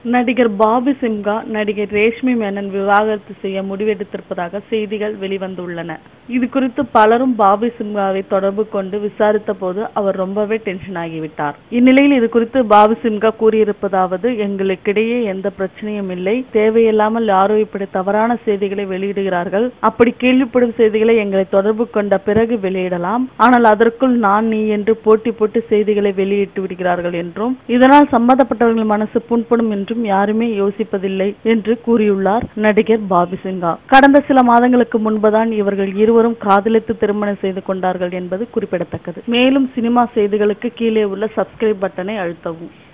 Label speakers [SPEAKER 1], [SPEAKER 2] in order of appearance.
[SPEAKER 1] நடிகர் பாபி சிம்ஹா நடிகர் ரேஷ்மி மேனன் விவாகரத்து செய்ய முடிவெடுத்திருப்பதாக செய்திகள் வெளிவந்துள்ளன. இது குறித்து பலரும் பாபி சிம்ஹாவை தொடர்பு கொண்டு விசாரித்த போது அவர் ரொம்பவே டென்ஷன் ஆகிவிட்டார். இந்நிலையில் இது குறித்து பாபி சிம்ஹா கூறியிருப்பதாவது, எங்களுக்கிடையே எந்த பிரச்சனையும் இல்லை. தேவையில்லாமல் யாரோ இப்படி தவறான செய்திகளை வெளியிடுகிறார்கள். அப்படி கேள்விப்படும் செய்திகளை எங்களை தொடர்பு கொண்ட பிறகு வெளியிடலாம். ஆனால் அதற்குள் நான் நீ என்று போட்டி போட்டு செய்திகளை வெளியிட்டு விடுகிறார்கள் என்றும், இதனால் சம்பந்தப்பட்டவர்கள் மனசு புண்படும் என்றும் யாருமே யோசிப்பதில்லை என்று கூறியுள்ளார் நடிகர் பாபி சிம்ஹா. கடந்த சில மாதங்களுக்கு முன்புதான் இவர்கள் இருவரும் காதலித்து திருமணம் செய்து கொண்டார்கள் என்பது குறிப்பிடத்தக்கது. மேலும் சினிமா செய்திகளுக்கு கீழே உள்ள சப்ஸ்கிரைப் பட்டனை அழுத்தவும்.